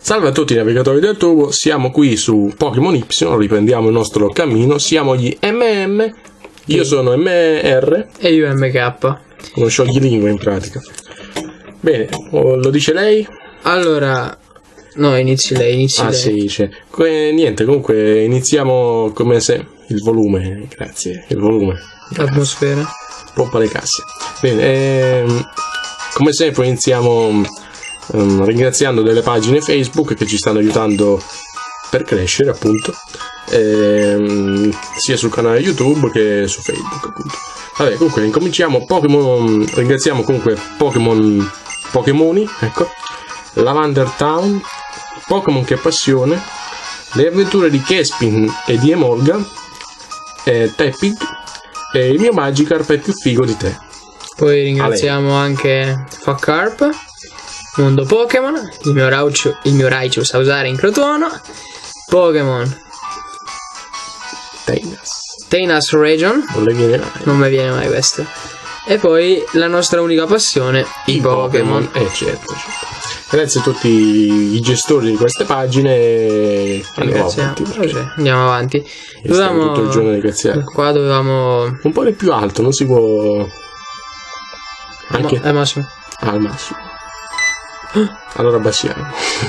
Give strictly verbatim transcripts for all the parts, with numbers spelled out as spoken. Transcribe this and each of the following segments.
Salve a tutti i navigatori del tubo, siamo qui su Pokémon Y, riprendiamo il nostro cammino, siamo gli M M, io sono M R e io M K. Uno scioglilingua in pratica. Bene, lo dice lei? Allora, no, inizi lei, inizi ah, lei. sì, dice. Que- niente, comunque iniziamo come se... Il volume, grazie, il volume. L'atmosfera. Pompa le casse. Bene, ehm, come sempre iniziamo um, ringraziando delle pagine Facebook che ci stanno aiutando per crescere, appunto, ehm, sia sul canale YouTube che su Facebook, appunto. Vabbè, comunque incominciamo. Pokémon, ringraziamo comunque Pokémon Pokémoni, ecco, Lavender Town, Pokémon che passione, le avventure di Kespin e di Emolga, eh, Tepig e il mio Magikarp è più figo di te. Poi ringraziamo anche Fuckarp, Mondo Pokémon, il mio Raichu, il mio Raichu sa usare in Crotono, Pokémon Teinas. Teinas Region, Non le viene mai. non mi viene mai questo. E poi la nostra unica passione, i, I Pokémon. Eh certo, certo. Grazie a tutti i gestori di queste pagine. Andiamo avanti. Okay, andiamo avanti. Dovevamo tutto il giorno ringraziare. Qua dovevamo un po' di più alto, non si può. Anche Ma, al massimo. Ah, al massimo. Allora abbassiamo.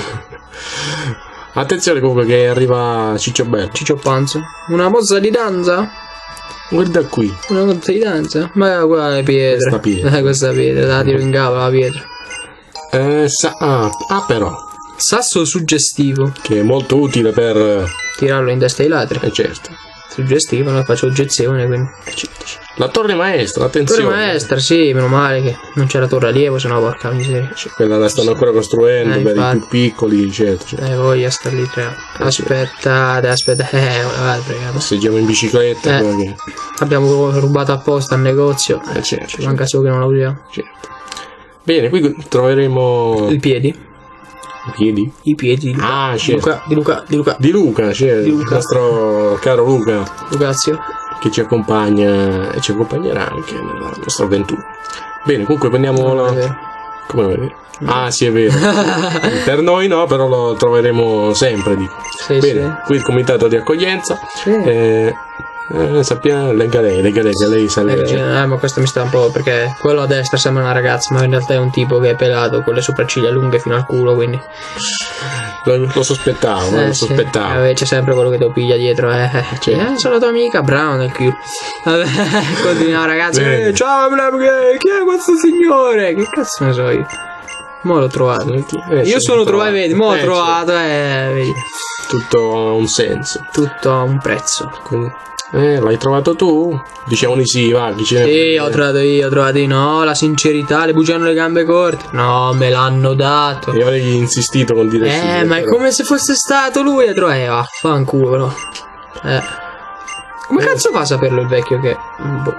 Attenzione comunque che arriva Ciccio Bello. Ciccio Panzo. Una mossa di danza? Guarda qui. Una mossa di danza? Ma quella è pietra. Questa pietra. Eh, questa pietra, la tiro in gamba la pietra. Eh, sa- ah, ah, però. Sasso suggestivo. Che è molto utile per tirarlo in testa ai ladri. Eh certo. Suggestivo, non faccio oggezione, quindi. La torre maestra, attenzione. Torre maestra, sì, meno male che non c'è la torre allievo, sennò porca miseria. Cioè, quella la stanno ancora costruendo eh, per infatti. i più piccoli, certo. certo. Eh, voglia star lì tre. Aspettate, aspettate, eh, guardate, ragazzi. Passeggiamo in bicicletta. Eh, che... Abbiamo rubato apposta al negozio. Eh, certo. Ci certo. manca solo che non la usiamo. Certo. Bene, qui troveremo i piedi. I piedi? I piedi di Luca. Ah, certo. Di Luca, di Luca. Di Luca, certo. Di Luca. Il nostro caro Luca. Lucazio. Che ci accompagna e ci accompagnerà anche nella nostra avventura. Bene, comunque prendiamo non la... Come non è vero? No. Ah, sì, è vero. Per noi no, però lo troveremo sempre, dico. Sì, bene, sì. Qui il comitato di accoglienza. Sì. Eh, eh, sappiamo, legga lei, legga lei, che lei sa leggere. Eh, ma questo mi sta un po' perché quello a destra sembra una ragazza, ma in realtà è un tipo che è pelato con le sopracciglia lunghe fino al culo, quindi... Lo, lo sospettavo, eh, lo sì. sospettavo. Eh, c'è sempre quello che ti piglia dietro, eh. Certo. Eh, sono la tua amica, bravo nel culo. Vabbè, continua la ragazza. Eh, ciao, chi è questo signore? Che cazzo ne so io? Mo l'ho trovato. Eh, io sono trovato, vedi, mo l'ho eh, trovato, eh, vedi. Tutto ha un senso. Tutto ha un prezzo. Quindi, eh, l'hai trovato tu? Diciamo di sì, va, chi ce ne Sì, ho trovato io, ho trovato io. No, la sincerità, le bugie hanno le gambe corte. No, me l'hanno dato. Io avrei insistito con dire eh, sì. Eh, ma è come se fosse stato lui a trovare. Eh, vaffanculo, no. Eh. Come eh. cazzo fa a saperlo il vecchio che... Boh.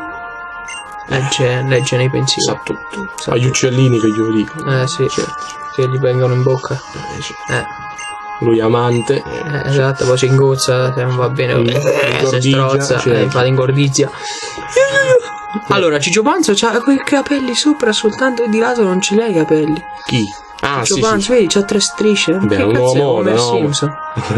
Legge, legge nei pensieri. Sa tutto. Sa gli uccellini che glielo dicono. Eh, sì. Certo. Che gli vengono in bocca. Eh, certo. Eh. Lui amante. Eh, esatto, poi si ingozza, se non va bene, eh, si strozza, certo. eh, fa l'ingordizia. Allora, Ciccio Panzo c'ha quei capelli sopra, soltanto di lato non ce l'hai i capelli. Chi? Ah, Ciccio sì, Panzo, sì. vedi, c'ha tre strisce. Beh, che un cazzo è? uomo, Homer no. Simpson.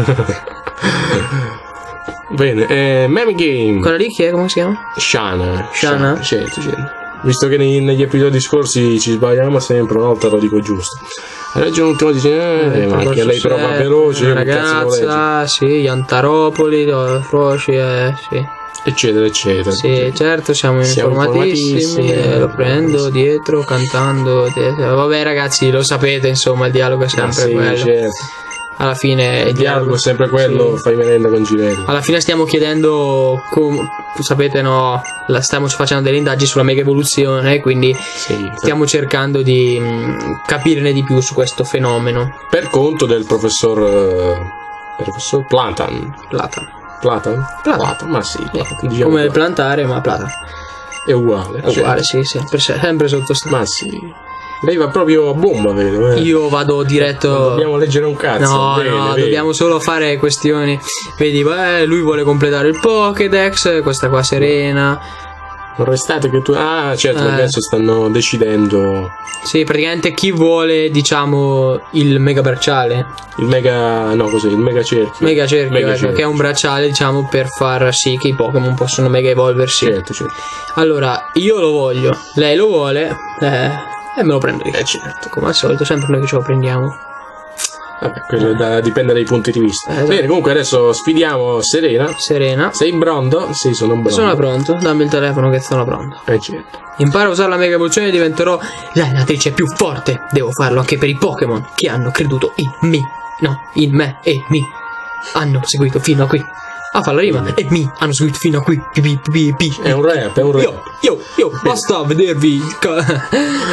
Bene, eh, Meme Game. Quella lì chi è? Come si chiama? Shana. Shana? Certo, certo. Visto che nei, negli episodi scorsi ci sbagliamo sempre, una volta lo dico giusto. Hai ragione, l'ultimo dice, eh, ma anche lei però va veloce, una ragazza, sì, gli Antaropoli, Froci, eh, sì. Eccetera, eccetera. Sì, eccetera. certo, siamo, siamo informatissimi, informatissimi eh, lo prendo dietro, cantando, dietro. Vabbè ragazzi, lo sapete, insomma, il dialogo è sempre sì, quello. Certo. Alla fine il, il dialogo è sempre quello, sì. Fai merenda con Girelli. Alla fine stiamo chiedendo, com- sapete no, la stiamo facendo delle indagini sulla mega evoluzione, quindi sì, stiamo cercando di mh, capirne di più su questo fenomeno. Per conto del professor uh, professor Platan. Platan. Platan? Platan. Platan, ma sì. Platan, eh, diciamo come uguale. Plantare, ma Platan. È uguale. È uguale, certo. Sì, sempre, sempre sotto sta. Ma sì. Lei va proprio a bomba, vedo. Eh. Io vado diretto. Non dobbiamo leggere un cazzo. No, bene, no, bene. dobbiamo solo fare questioni. Vedi, beh, lui vuole completare il Pokédex. Questa qua Serena. Non restate che tu... Ah, certo, Eh. adesso stanno decidendo Sì, praticamente chi vuole, diciamo, il mega bracciale. il mega... No, cos'è? Il mega cerchio. Mega cerchio, Mega ecco, cerchio. che è un bracciale, diciamo, per far sì che i Pokémon possano mega evolversi. Certo, certo. Allora, io lo voglio, lei lo vuole, eh, e me lo prendo io. Eh, certo. Come al solito, sempre noi che ce lo prendiamo. Vabbè, quello da- dipende dai punti di vista. Eh, esatto. Bene, comunque adesso sfidiamo Serena. Serena. Sei pronto? Sì, sono pronto. Sono pronto, dammi il telefono che sono pronto. Eh, certo. Imparo a usare la mega evoluzione e diventerò l'allenatrice più forte. Devo farlo anche per i Pokémon che hanno creduto in me. No, in me e mi. Hanno seguito fino a qui. Ah, fa la rima. E mi hanno seguito fino a qui. Pi, pi, pi, pi. È un rap, è un rap. Io, io, io, basta vedervi. il ca-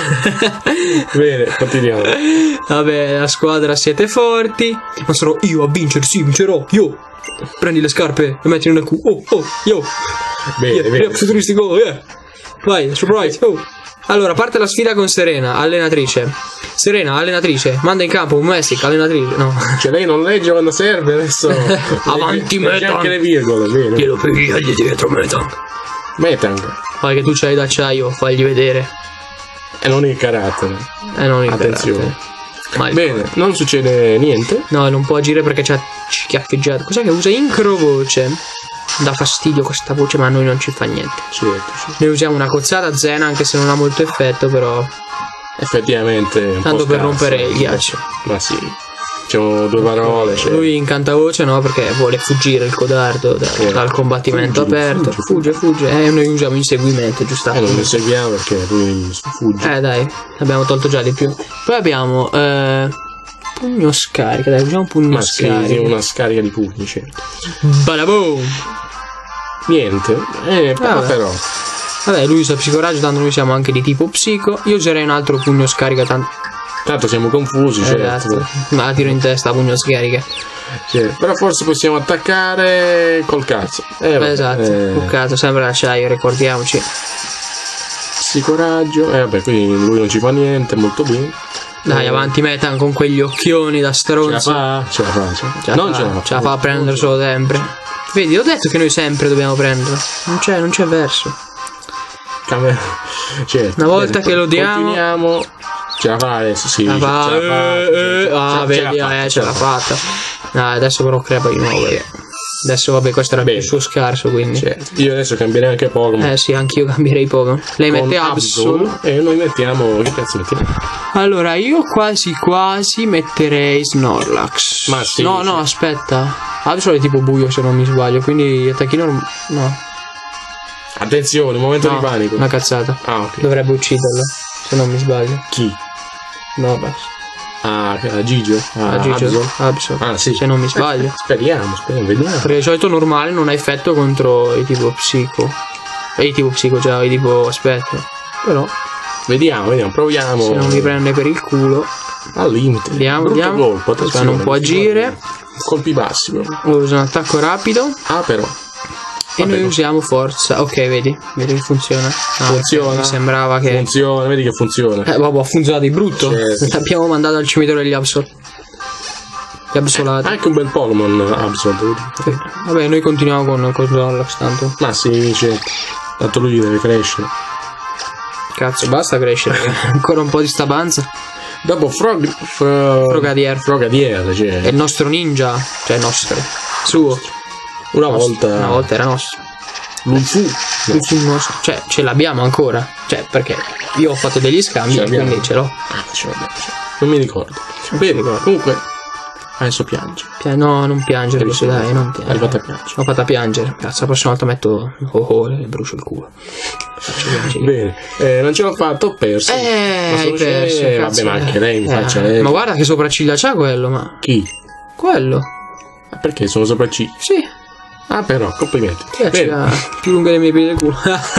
Bene, continuiamo. Vabbè, la squadra siete forti. Ma sarò io a vincere, sì, vincerò. Io. Prendi le scarpe e mettili nel culo. Oh, oh, io. Bene, Yeah, bene. yeah, futuristico, yeah. Vai, surprise. Oh. Allora, parte la sfida con Serena, allenatrice. Serena, allenatrice. Manda in campo un Messic, allenatrice. No. Cioè lei non legge quando serve, adesso... Avanti, legge Metan. anche le virgole, bene. Glielo pigli dietro, Metan. Metang. Fai che tu c'hai d'acciaio, fagli vedere. E non il carattere. Eh, non il Attenzione. carattere. Ma il Bene, non succede niente. No, non può agire perché c'ha schiaffeggiato. Cos'è che usa? Incrovoce. Dà fastidio questa voce, ma a noi non ci fa niente. Certo, certo. Noi usiamo una cozzata Zena, anche se non ha molto effetto, però. Effettivamente un Tanto po' per scarso. rompere il ghiaccio. Ma sì. Diciamo due parole. Cioè. Lui incanta voce no, perché vuole fuggire il codardo da- Eh, dal combattimento fuggi, aperto. fuggi, Fugge, fugge. E noi usiamo inseguimento, Eh, non giustamente. lo seguiamo perché lui fugge. Eh dai, abbiamo tolto già di più. Poi abbiamo eh, pugno scarica, dai, usiamo pugno Ma sì, scarica. sì, una scarica di pugni, certo. Badaboom! Niente. Eh, però, Vabbè. però. Vabbè, lui usa psicoraggio, tanto noi siamo anche di tipo psico. Io userei un altro pugno scarica, tanto. Tanto siamo confusi, certo. Esatto. Ma la tiro in testa, pugno scarica. Sì, però forse possiamo attaccare col cazzo. Eh, vabbè, Esatto, eh, un caso, sempre l'acciaio, ricordiamoci. sì, coraggio. Eh, vabbè, quindi lui non ci fa niente, molto bene. Dai, Eh, avanti Metan con quegli occhioni da Ce la stronzo. fa? Ce la fa, ce la fa. Ce la non fa, ce la fa. ce la fa a prenderselo sempre. Vedi, ho detto che noi sempre dobbiamo prenderlo. Non c'è, non c'è verso. Cam- certo. Una volta Bene, che lo diamo- Continuiamo. Ce la fa adesso, sì. La fa, ce la fa, eh, eh, ce- ah, ce- vedi, ce la fa, eh, ce l'ha fatta. Dai, adesso però crepa di nuovo. Perché adesso, vabbè, questo era Bene. il suo scarso, quindi. Certo. Io adesso cambierei anche Pokémon. Eh sì, anch'io cambierei Pokémon. Lei con mette Absol. Absol e noi mettiamo. Che cazzo mettiamo? Allora, io quasi quasi metterei Snorlax. Ma sì, No, sì. no, aspetta. Absol è tipo buio se non mi sbaglio, quindi attacchino. No, Attenzione, momento no, di panico. una cazzata. Ah, ok. Dovrebbe ucciderlo, se non mi sbaglio. Chi? No, basta. Ah, Gigio? Ah, Ah, Gigio, Absol? Absol. Ah, sì. Se non mi sbaglio. Speriamo, speriamo, vediamo. Perché di solito normale non ha effetto contro i tipo psico. E i tipo psico, già, i tipo spettro. Però, Vediamo, vediamo, proviamo. se non mi prende per il culo. Al limite. Vediamo, Brutto vediamo. colpo, Aspetta, attenzione, non può agire. Colpi bassi, però. Usa un attacco rapido. Ah, però. E Vabbè, noi usiamo forza. Ok, vedi, vedi che funziona. Ah, Funziona. Mi sembrava che. Funziona, vedi che funziona. Eh, vabbè, ha funzionato di brutto. Certo. L'abbiamo mandato al cimitero degli Absol. Gli Absolati. Anche un bel Pokémon Absol, devo dire. Sì. Vabbè, noi continuiamo con, con Snorlax tanto. Ma sì, certo. Tanto lui deve crescere. Cazzo, basta crescere. Ancora un po' di sta panza. Dopo Frog... Fro... Frogadier. Frogadier, cioè. È il nostro ninja. Cioè, nostro. Suo. Una Nostro. volta... Una volta era nostro. Lunfu. Il suo nostro. Cioè, ce l'abbiamo ancora. Cioè, perché io ho fatto degli scambi Ce e l'abbiamo. quindi ce l'ho. Ah, ce l'abbiamo, ce l'abbiamo. Non mi ricordo. Bene, comunque... Adesso piange. Pia- no, non piangere, adesso, dai, non Hai piangere. fatto a piangere. Ho fatto a piangere. Cazzo, la prossima volta metto oh oh e brucio il culo. Faccio piangere. Bene, eh, non ce l'ho fatto, ho perso. Eh, Ma hai sono perso. scene- cazzo, vabbè, ma anche eh. lei mi Eh, faccia lei. Ma guarda che sopracciglia c'ha quello, ma. Chi? Quello. Ah, perché sono sopracciglia? Sì. Ah, però, complimenti. Che Bene. c'ha più lunga dei miei piedi del culo.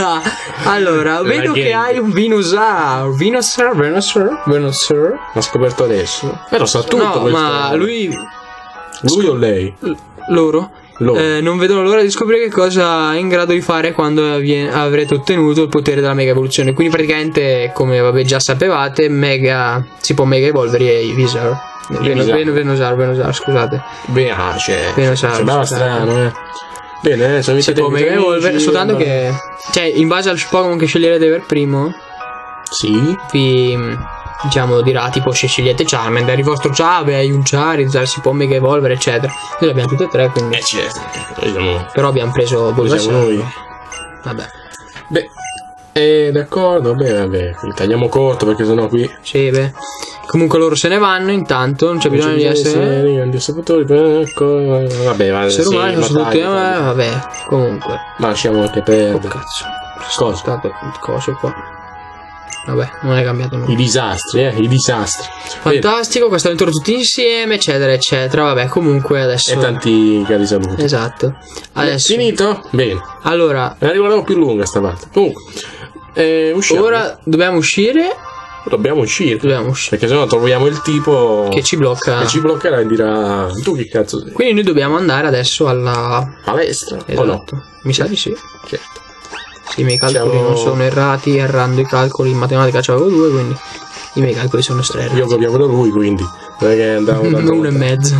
Allora, La vedo che gente. hai un Venusaur. Venusaur, Venusaur, Venusaur. L'ha scoperto adesso. Eh, lo sa tutto No, questo. ma lui. Lui o lei? Loro? Loro. Eh, non vedono l'ora di scoprire che cosa è in grado di fare quando avvien- avrete ottenuto il potere della mega evoluzione. Quindi praticamente, come vabbè già sapevate, mega si può mega evolvere i Venusaur. Ven- Venusaur. Ven- Venusaur, Venusaur, scusate. Beh, ah, c'è. Venusaur, Sembrava scusate. strano, eh. Bene, eh, sono Si può Mega Evolvere, soltanto che... Cioè, in base al Pokémon che sceglierete per primo, Sì. vi... diciamo, dirà tipo se scegliete Charmander, il vostro Chave è un Charizard, si può Mega Evolvere, eccetera. Noi abbiamo tutte e tre, quindi... Eh certo. Noi siamo, Però abbiamo preso noi siamo noi. Vabbè. Beh, eh, d'accordo, beh, vabbè, li tagliamo corto perché sennò qui... Sì, beh. Comunque loro se ne vanno, intanto non c'è non bisogno di essere... grandi osservatori, ecco, vabbè, va, esseri sì, umani, ma sono tutti... dai, eh, vabbè, comunque. ma lasciamo anche Oh perdere. cazzo. Cosa? Stato cose qua. Vabbè, non è cambiato nulla. I disastri, eh, i disastri. Fantastico, questa avventura tutti insieme, eccetera, eccetera. Vabbè, comunque adesso... E tanti cari saluti. Esatto. Adesso... Finito? Bene. Allora, Ne arriverò più lunga sta parte. Comunque, eh, usciamo. ora dobbiamo uscire. Dobbiamo uscire. Dobbiamo uscire. Perché sennò troviamo il tipo Che ci blocca. che ci bloccherà e dirà tu che cazzo sei? Quindi noi dobbiamo andare adesso alla... Palestra? Esatto. O no? Mi sa di sì. Certo. Sì, i miei calcoli Siamo- non sono errati, errando i calcoli in matematica c'avevo due, quindi i miei calcoli sono tre errati. Io copiavo da lui, quindi non è che andavo da Uno e mezzo.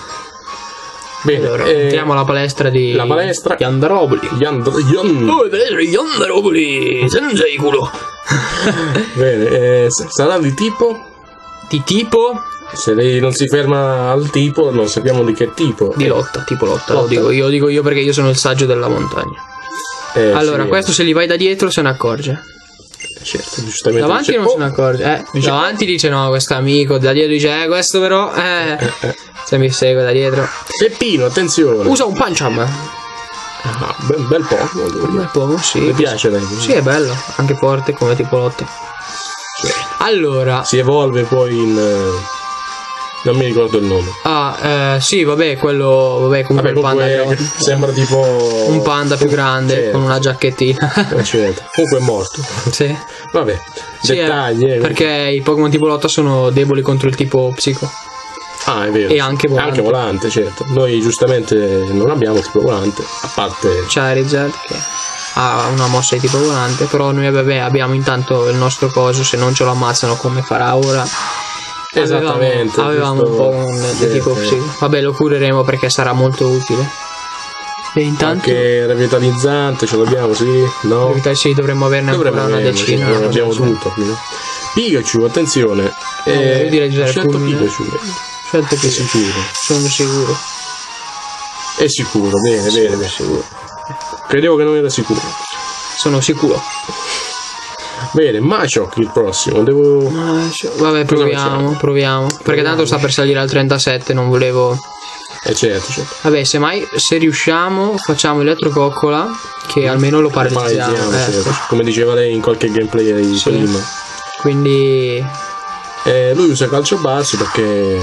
Bene, Allora, eh, entriamo alla palestra di... la palestra. di Andaroboli. gli and- gli and- Oh, vedete gli Andaroboli, senza il culo. Bene, eh, s- sarà di tipo? Di tipo Se lei non si ferma al tipo, non sappiamo di che tipo. di lotta, tipo lotta, lo Lotta. dico io, dico io perché io sono il saggio della montagna. Eh, Allora, sì, questo se gli vai da dietro se ne accorge. certo, giustamente. Davanti dice, non "Oh, se ne accorge. Eh, Dice, davanti dice no, questo amico, da dietro dice eh, questo però, eh, se mi segue da dietro. Peppino, attenzione. Usa un Pancham. Ah, bel, bel Pokémon. devo Un dire. bel po', sì. Mi piace lei. Sì, è bello, anche forte come tipo lotta. Allora, Si evolve poi in... eh, non mi ricordo il nome. ah, eh, sì, vabbè, quello, vabbè, comunque Vabbè, il panda comunque che- sembra tipo... un panda più grande Certo. con una giacchettina. Certo. Comunque è morto. Sì. Vabbè, Sì, eh, dettagli. eh. perché i Pokémon tipo lotta sono deboli contro il tipo psico. Ah, è vero. E anche volante. Anche volante, certo. Noi giustamente non abbiamo tipo volante, a parte... Charizard che ha una mossa di tipo volante, però noi vabbè, abbiamo intanto il nostro coso, se non ce lo ammazzano come farà ora. Esattamente. Avevamo, avevamo giusto- un Pokémon di tipo eh, psico. Vabbè, lo cureremo perché sarà molto utile. E intanto Anche revitalizzante ce l'abbiamo, sì? No? Revitali- sì, dovremmo averne Dovremmo ancora una averne, sì, decina. non una abbiamo decina. tutto qui, no? Pikachu, attenzione. io direi di ho usare scelto fulmine. Pikachu. Scelto È che sicuro. sono sicuro. È sicuro, bene, Sì, bene, bene. sicuro. Credevo che non era sicuro. Sono sicuro. Bene, Machoke il prossimo. Devo... Ma, cioè, vabbè, Cosa proviamo, facciamo? proviamo. Perché tanto sta per salire al trentasette, non volevo. Eh certo, certo. Vabbè, semmai se riusciamo facciamo elettrococcola, che almeno lo paralizziamo. Paralizziamo, ecco. certo. Come diceva lei in qualche gameplay di Sì. prima. Quindi Eh, lui usa calcio basso perché...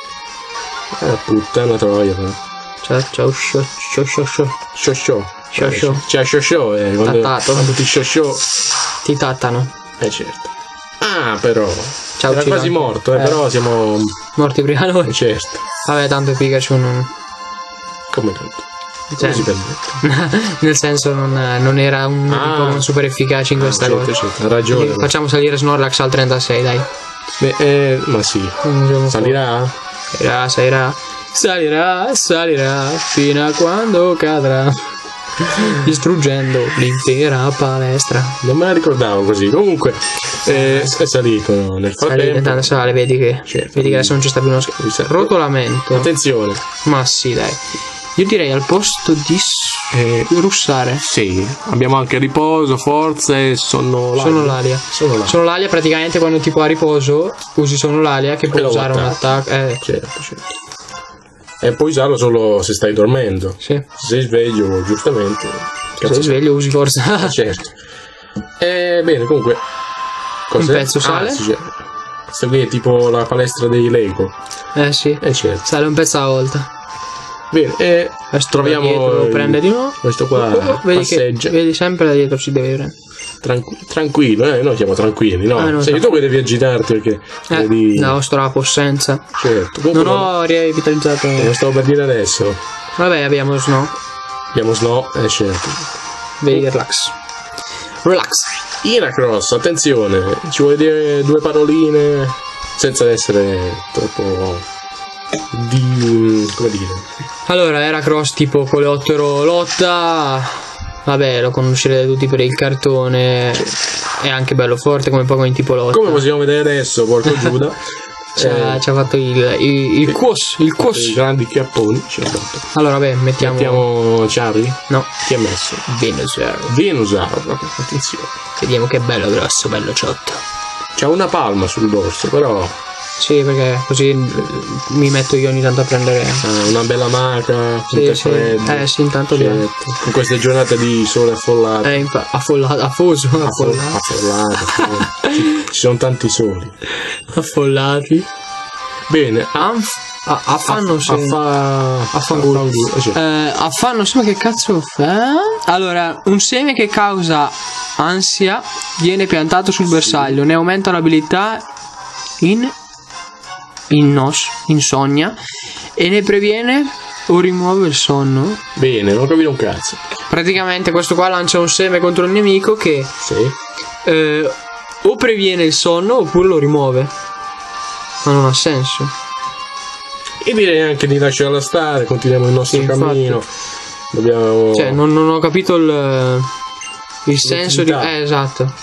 Eh, puttana troia, però. ciao ciao scio scio scio scio. Show show. Show Eh, show. Cioè, show show, eh, quando, Tattato. quando ti show show. Ti tattano. Eh certo. Ah, però. Ciao, Era uccido quasi anche. morto, eh, Eh. però siamo... Morti prima Eh, noi. certo. Vabbè, tanto Pikachu non. Come tanto? Cioè, Come si permette? nel senso non, non era un Ah. Pokémon super efficace in questa certo, cosa. certo, ha ragione. Quindi facciamo salire Snorlax al trentasei, dai. Beh, eh, ma sì. Andiamo Salirà? Salirà, salirà, salirà, salirà fino a quando cadrà, distruggendo l'intera palestra. Non me la ricordavo così. Comunque, eh, è salito nel Sale, frattempo. intanto sale, vedi che, Certo. vedi che adesso non ci sta più uno scherzo. Mi sa- Rotolamento. Attenzione. Ma sì, dai. Io direi al posto di s- Eh, russare. sì, abbiamo anche riposo, forza e sonno Sono l'alia. Sono l'alia. Sono l'alia praticamente quando tipo a riposo usi solo l'alia che puoi E lo usare un attacchi. attacco. Eh, Certo, certo. E puoi usarlo solo se stai dormendo. sì. Se sei sveglio, giustamente. Se sei sveglio usi forza. Certo. E bene, comunque. Un pezzo sale. Ah, sì, certo. Questa qui è tipo la palestra dei Lego. Eh sì. Eh certo. Sale un pezzo alla volta. Bene, e Questo troviamo. da dietro lo il- prende di nuovo. Questo qua Oh, vedi, che, passeggia. vedi sempre da dietro si deve prendere. Tranqu- tranquillo, eh, noi siamo tranquilli, no? Ah, no, Sei no. tu che devi agitarti perché Eh, vedi. no, sto la possenza. Certo. Comunque Non ho rivitalizzato. Eh, lo stavo per dire adesso. Vabbè, abbiamo Snow. Abbiamo Snow, eh certo. Vedi, relax. Relax. Heracross, attenzione, ci vuoi dire due paroline senza essere troppo di... come dire... Allora, Heracross tipo coleottero lotta, vabbè, lo conoscerete tutti per il cartone, è anche bello forte come Pokémon tipo lotta. Come possiamo vedere adesso, Porco Giuda ci ha eh, fatto il, il, il quos, il quos. I grandi chiapponi ci ha dato. Allora, beh, mettiamo... Mettiamo Charlie? No. Chi ha messo? Venusaur. Venusaur, proprio, attenzione. Vediamo che bello grosso, bello ciotto. C'ha una palma sul dorso, però... Sì, perché così mi metto io ogni tanto a prendere ah, una bella maca, sì, sì. Eh sì, intanto certo. In queste giornate di sole affollato. Eh, infa- affollato, affoso, affollato. Affollato, affollato. ci, ci sono tanti soli. Affollati. Bene. Anf- a- affanno Aff- seme. Affa- Affanculo. Cioè. Eh, affanno seme che cazzo fa? Allora, un seme che causa ansia viene piantato sul bersaglio, ne aumenta l'abilità in innos, insonnia e ne previene o rimuove il sonno. Bene, non capire un cazzo. Praticamente questo qua lancia un seme contro il nemico che sì. eh, o previene il sonno oppure lo rimuove. Ma non ha senso. E direi anche di lasciarla stare, continuiamo il nostro sì, cammino. Infatti. Dobbiamo... Cioè, non, non ho capito il, il senso di... Eh, esatto.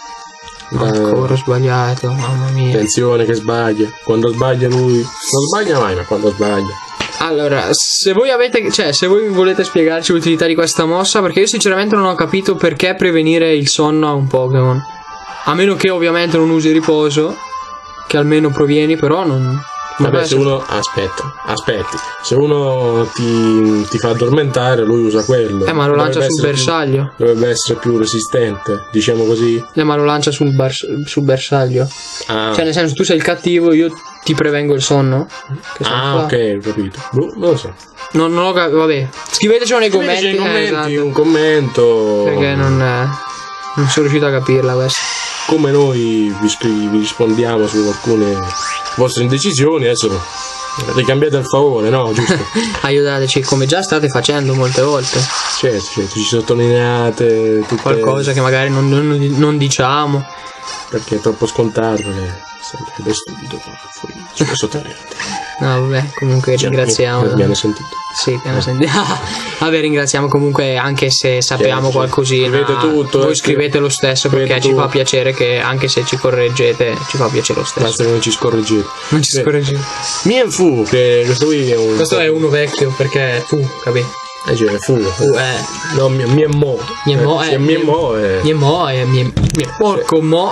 Ancora sbagliato, mamma mia. Attenzione che sbaglia. Quando sbaglia lui non sbaglia mai, ma quando sbaglia. Allora, se voi avete, cioè, se voi volete spiegarci l'utilità di questa mossa, perché io sinceramente non ho capito perché prevenire il sonno a un Pokémon. A meno che ovviamente non usi riposo, che almeno provieni, però non... Vabbè, se uno... Aspetta, aspetti. Se uno ti, ti fa addormentare, lui usa quello. Eh, ma lo lancia sul bersaglio. Più, dovrebbe essere più resistente, diciamo così. Eh, ma lo lancia sul, bar, sul bersaglio. Ah. Cioè, nel senso, tu sei il cattivo, io ti prevengo il sonno. Che ah, ok, ho capito. Boh, non lo so. Non, non ho capito, vabbè. Scrivetecelo nei commenti. Nei commenti eh, esatto. Un commento. Perché non, eh, non sono riuscito a capirla questa. Come noi vi, scri- vi rispondiamo su alcune vostre indecisioni, adesso ricambiate il favore, no? Giusto? Aiutateci come già state facendo molte volte. Certo, certo, ci sottolineate tutte... qualcosa che magari non, non, non diciamo. Perché è troppo scontato, che sempre stupido fuori sottolineate. No, vabbè, comunque cioè, ringraziamo. Mi, mi hanno sentito. Sì, mi hanno sentito. Vabbè, ringraziamo comunque, anche se sappiamo certo, qualcosina. Scrivete tutto. Voi eh, scrivete lo stesso perché ci tutto. Fa piacere che anche se ci correggete, ci fa piacere lo stesso. Basta che non ci scorreggete. Non ci scorreggete. Mien Fu, che questo qui è un. Questo è uno vecchio perché fu, capito? Eh, cioè, fu. Fu, eh. No, Mien Mo. Mien Mo, eh. Mien Mo è. Mien Mo è. Mien Porco Mo.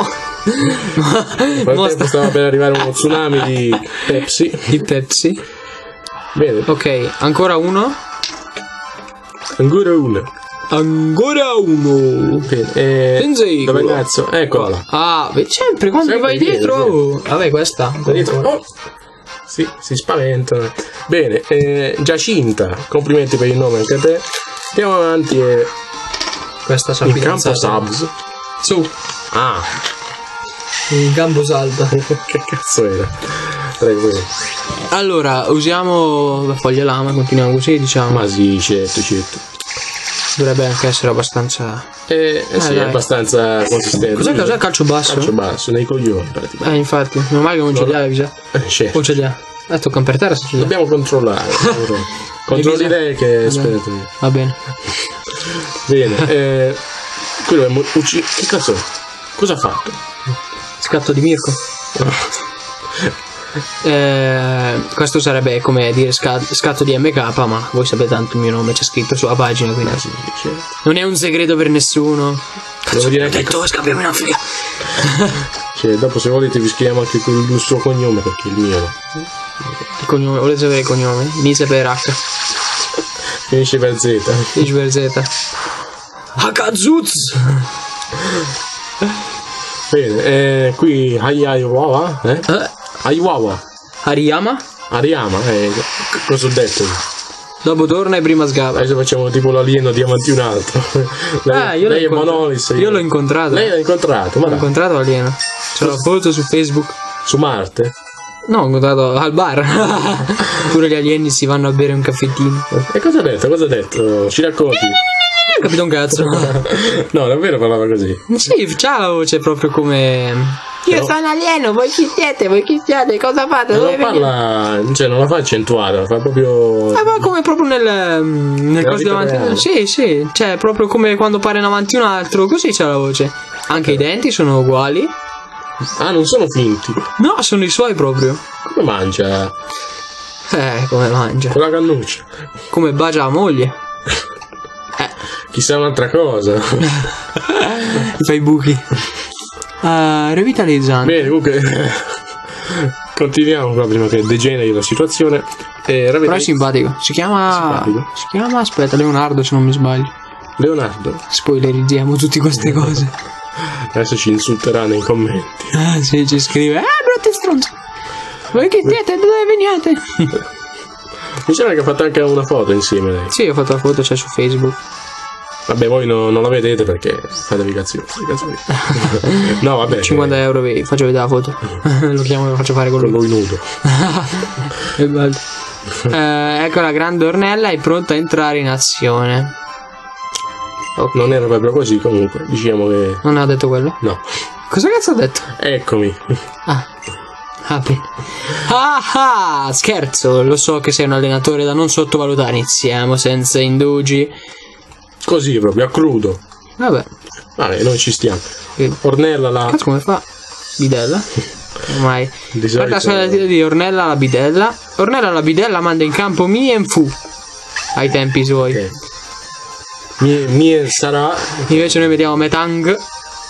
Nel frattempo stava per arrivare uno tsunami di Pepsi. Di Pepsi. Bene. Ok, ancora uno. Ancora uno. Ancora uno. Bene. Eh, dove cazzo? Eccola. Ah, sempre quando sempre vai dietro. dietro. Sì. Vabbè, questa. Dietro. Oh. Sì, si spaventano. Bene, eh, Giacinta, complimenti per il nome anche a te. Andiamo avanti e... Questa sa in campo Subs. Su. Ah. In campo salta. Che cazzo era? Prego. Allora, usiamo la foglia lama, continuiamo così, diciamo. Ma sì, certo, certo. Dovrebbe anche essere abbastanza... Eh, eh sì, dai. È abbastanza consistente. Cos'è, cos'è calcio basso? Calcio basso, nei coglioni praticamente. Eh, infatti, non mai che non ce li hai, già. Eh, certo. O ce li ha. Eh, tocca per terra se ce li ha. Dobbiamo controllare. Controlli lei che è esperto. Va bene. Bene, eh... quello è... Mo- ucc- che cazzo è? Cosa ha fatto? Scatto di Mirko. Eh, questo sarebbe come dire sca- scatto di M K, ma voi sapete tanto il mio nome c'è scritto sulla pagina, quindi ah, sì, certo. Non è un segreto per nessuno. Devo dire che tu scappiamo in Africa. Cioè, dopo se volete vi scriviamo anche il suo cognome, perché il mio no. Il cognome, volete sapere il cognome? Inizia per H. Finisce per Z. Finisce per Z. Hakazuz. Bene, eh, qui Aiwawa, eh? eh? Aiwawa. Ariyama? Ariyama, eh, cosa ho detto? Dopo torna e prima sgava. Adesso facciamo tipo l'alieno diamanti un altro. lei ah, io lei l'ho è Monolis. Io l'ho incontrato. Lei l'ha incontrato? Ma l'ho incontrato l'alieno. C'è la foto su Facebook. Su Marte? No, ho incontrato al bar. Pure gli alieni si vanno a bere un caffettino. E cosa ha detto? Cosa ha detto? Ci racconti? Non ho capito un cazzo. No, davvero parlava così? Sì, c'ha la voce proprio come... Io sono alieno, voi chi siete? Voi chi siete? Cosa fate? Non Dove venite? parla, cioè non la fa accentuata, la fa proprio. Ah, ma come proprio nel, nel coso vita davanti. reale. Sì, sì, cioè proprio come quando pare davanti un altro, così c'è la voce. Anche i denti sono uguali. Ah, non sono finti. No, sono i suoi proprio. Come mangia? Eh, come mangia. Con la cannuccia. Come bacia la moglie. Chissà un'altra cosa. Fai i buchi. Uh, revitalizzante. Bene, comunque. Continuiamo qua prima che degeneri la situazione. Eh, Però è simpatico. Si chiama. Simpatico. Si chiama. Aspetta, Leonardo, se non mi sbaglio. Leonardo. Spoilerizziamo tutte queste cose. Adesso ci insulterà nei commenti. Ah, sì, ci scrive. Ah, brutti stronzi. Voi chi siete? Da dove veniate? Mi sembra che ha fatto anche una foto insieme lei. Sì, ho fatto la foto, c'è su Facebook. Vabbè, voi no- non la vedete perché fatevi cazzi vostri. No, vabbè. cinquanta euro vi faccio vedere la foto. Lo chiamo e lo faccio fare con Con lui. lui nudo. Che bello. Eh, ecco la grande Ornella è pronta a entrare in azione. Ok. Non era proprio così, comunque. Diciamo che. Non ha detto quello? No. Cosa cazzo ha detto? Eccomi. Ah. Apri. Ah ah, scherzo, lo so che sei un allenatore da non sottovalutare. Iniziamo senza indugi. Così proprio, a crudo. Vabbè. Vabbè, noi ci stiamo. Sì. Ornella la. Cazzo, come fa? Bidella? Ormai. Di Guarda la solito. storia di Ornella la bidella. Ornella la bidella manda in campo Mien Fu. Ai tempi suoi. Ok. Mie, mie sarà. Invece noi vediamo Metang.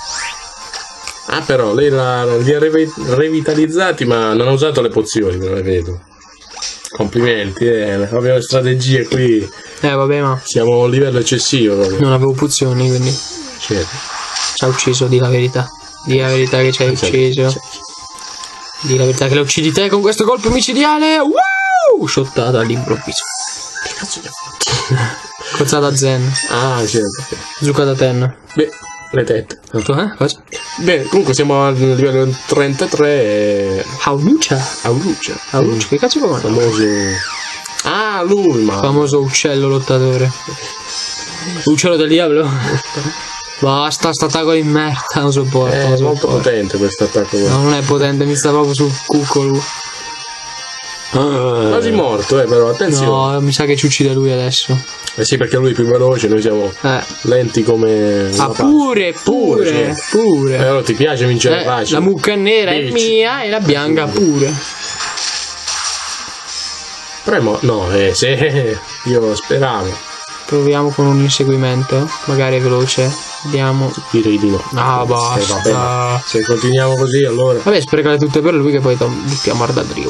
Ah, però lei la, li ha revi- revitalizzati, ma non ha usato le pozioni, però vedo. Complimenti, eh. Abbiamo le strategie qui. Eh vabbè, ma Siamo a un livello eccessivo proprio. non avevo pozioni, quindi Certo. ci ha ucciso, di la verità. Di la verità che ci hai ucciso. Di la verità che la uccidi te con questo colpo micidiale. Wow! Shottata all'improvviso. Che cazzo gli ha fatto? Cozzata zen. Ah, certo. Zuccata ten. Beh, le tette. Tu, eh? Cosa? Bene, comunque siamo al livello trentatré e... Aulucia. Aulucia. Aulucia, che cazzo vuoi? Famoso... Ah, lui, ma... Famoso uccello lottatore. Uccello del diavolo. Basta, sta attacco di merda. Non sopporto. È non molto sopporto. potente questo attacco. No, non è potente, mi sta proprio sul cucolo. Quasi morto, eh, però, attenzione. No, mi sa che ci uccide lui adesso. Eh sì, perché lui è più veloce, noi siamo Eh. lenti come... Ah, una pure, pure, Pure, sì. pure. Eh, allora ti piace vincere Eh, facile? la mucca nera è Bitch. mia e la bianca pure. Però è mo- no, eh, se io speravo. Proviamo con un inseguimento, magari veloce. Vediamo. Direi di no. Ah, Eh, basta. vabbè, ma se continuiamo così, allora... Vabbè, sprecale tutte per lui che poi buttiamo a Rio.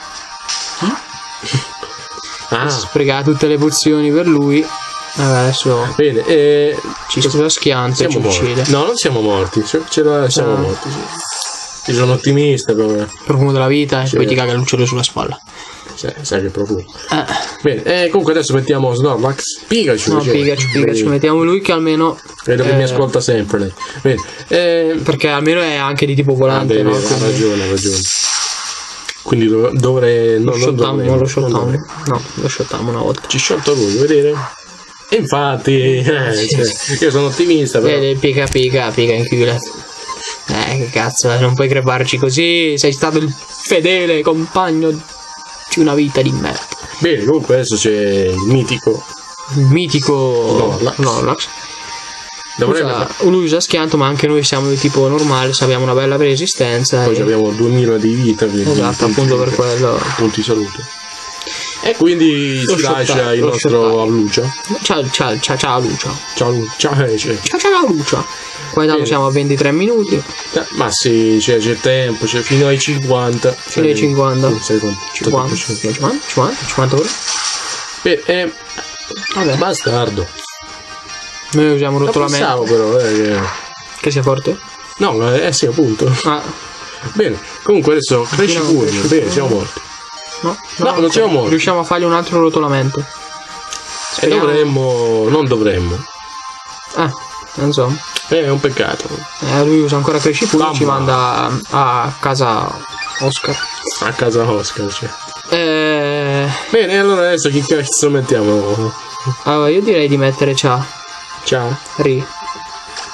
Ah, Sprecare tutte le pozioni per lui. Vabbè, adesso bene, eh, ci scusa schiante e ci siamo uccide. morti. No, non siamo morti, ce, ce la siamo Ah. morti, sì. Io sono ottimista, però... Profumo della vita e Sì. poi ti caga l'uccello sulla spalla. Sai, sai che profumo. Eh, Bene, eh, comunque adesso mettiamo Snorlax. Pikachu. no, cioè, Pikachu, Pikachu. vedo- Mettiamo lui che almeno. Vedo che eh, mi ascolta sempre lei. Bene, eh, Perché almeno è anche di tipo ah, volante, bene, no? ha Quindi- ragione, ha ragione. Quindi dov- dovrei... No, Lo non shottammo, dovremmo, lo non shottammo. dovremmo. No, lo shottammo una volta. Ci sciolto lui, vedere? E infatti, eh, cioè, io sono ottimista, però... Vedi, pica pica, pica in culo. Eh, che cazzo, non puoi creparci così. Sei stato il fedele compagno di una vita di merda. Bene, comunque adesso c'è il mitico. Il mitico Snorlax. Snorlax. Dovremmo... Usa- lui usa schianto, ma anche noi siamo di tipo normale, se abbiamo una bella resistenza. Poi e- abbiamo duemila di vita, quindi Esatto, punti- appunto per quello. punti salute. E quindi Lo ci shotta- lascia il lo nostro shottaio. Avlucia. Ciao, ciao, ciao, ciao Lucia. Ciao, Lu- ciao, eh, cioè. Ciao, ciao Lucia. Qua intanto Bene. siamo a ventitré minuti. Eh, Ma sì, c'è, c'è tempo, c'è fino ai cinquanta. Fino ai cinquanta. Sì, sai quanto? cinquanta, cinquanta, cinquanta, cinquanta ore. Beh, eh, Vabbè, bastardo. noi usiamo un Lo rotolamento. pensavo però, eh, che... Che sia forte? No, eh sì, appunto. Ah, Bene, comunque adesso cresci no, pure. cresci Bene, pure. siamo morti. no, No, non siamo morti. Riusciamo a fargli un altro rotolamento. E Speriamo. dovremmo... non dovremmo. Ah, non so. Eh, è un peccato. Eh, lui usa ancora cresci pure, Mamma. ci manda a casa Oscar. A casa Oscar, cioè. Eh, Bene, allora adesso chi cazzo mettiamo? allora io direi di mettere Cha, Ciao. Ri.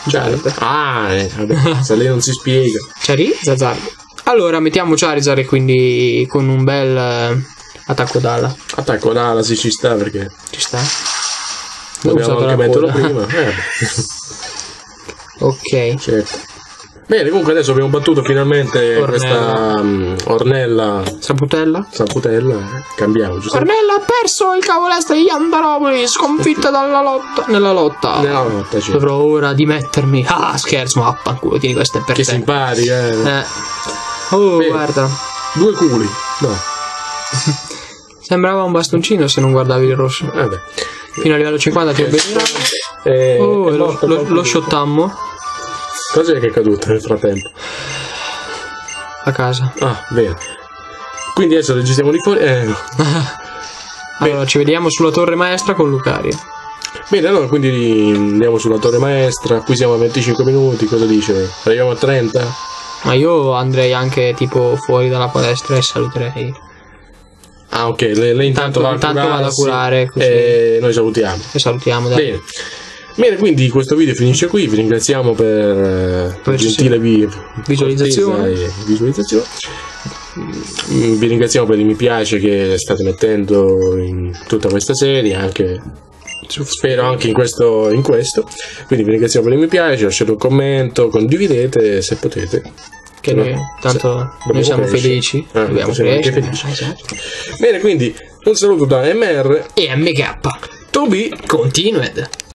Charizard. Ah, eh, vabbè, se lei non si spiega. Charizard. Allora mettiamo Charizard e quindi con un bel eh, attacco d'ala. Attacco d'ala, sì, ci sta perché Ci sta? dobbiamo anche metterlo prima. Eh, ok. certo. Bene, comunque adesso abbiamo battuto finalmente Ornella. questa um, Ornella Saputella? Saputella. eh, Cambiamo, giusto? Ornella ha perso il cavolestre di Yandaropoli, sconfitta dalla lotta. Nella lotta. Nella lotta, certo. Dovrò ora dimettermi. Ah, scherzo, ma vaffanculo, tieni questo è per Che te. simpatica, eh. Eh. Oh, Bene. guarda. Due culi. No, Sembrava un bastoncino se non guardavi il rosso. vabbè. Fino a livello cinquanta ti obbediamo. Eh, Oh, è lo, morto lo, qualcuno. lo shottammo Cos'è che è caduto nel frattempo? a casa. Ah, bene. Quindi adesso registriamo di fuori. Eh. Allora, ci vediamo sulla torre maestra con Lucario. Bene, allora quindi andiamo sulla torre maestra. Qui siamo a venticinque minuti. Cosa dice? Arriviamo a trenta? Ma io andrei anche tipo fuori dalla palestra e saluterei. Ah, ok. Lei, lei intanto, Intanto- va a intanto curarsi, vado a curare, così. E noi salutiamo. E salutiamo, dai. Bene. Bene, quindi questo video finisce qui. Vi ringraziamo per eh, Per la gentile vi- visualizzazione. cortesa e visualizzazione. Mm, Vi ringraziamo per i mi piace che state mettendo in tutta questa serie, anche spero anche in questo, in questo. Quindi vi ringraziamo per i mi piace, lasciate un commento, condividete se potete. Che noi, tanto Dobbiamo noi siamo crescere. felici. Eh, Dobbiamo siamo anche crescere. felici. Esatto. Bene, quindi un saluto da M R E M K. to be Continued.